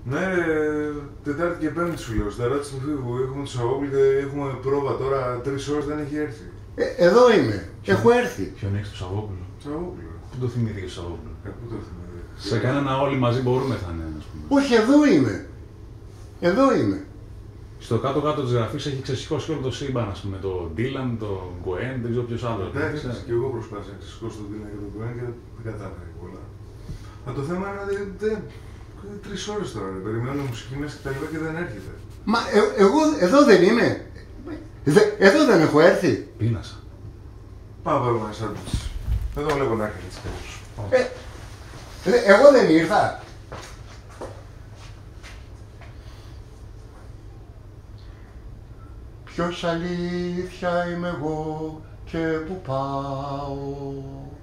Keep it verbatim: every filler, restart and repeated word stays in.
Ναι, Τετάρτη και Πέμπτη σου λέω. Στα ράτσα του φίβου έχουμε το Σαββόπουλο και έχουμε πρόβα τώρα. Τρεις ώρες δεν έχει έρθει. Ε, εδώ είμαι. Ποιον, έχω έρθει. Ποιον έχεις το Σαββόπουλο? Σαββόπουλο. Πού το θυμήθηκες το Σαββόπουλο? Ε, πού το θυμάμαι. Σε κανένα όλοι μαζί μπορούμε θα είναι, ας πούμε. Όχι, εδώ είμαι. Εδώ είμαι. Στο κάτω-κάτω της γραφής έχει ξεσηκώσει όλο το σύμπαν, ας πούμε, το Dylan, το Gwen, δεν ξέρω ποιος άλλος. Εντάξει, και εγώ προσπάθησα να ξεσηκώσω τον Dylan και τον Gwen και δεν κατάφερα πολλά. Μα το θέμα είναι ότι δεν... Τρεις ώρες τώρα, ρε. Περιμένω μουσική μέσα και τα λοιπά και δεν έρχεται. Μα ε, εγώ εδώ δεν είμαι. Δε, εδώ δεν έχω έρθει. Πείνασα. Πάμε να βάλουμε ένα σάντουιτς. Δεν το βλέπω να έρχεται έτσι τέλος. Ε, ε, εγώ δεν ήρθα. Ποιος αλήθεια είμαι εγώ και που πάω.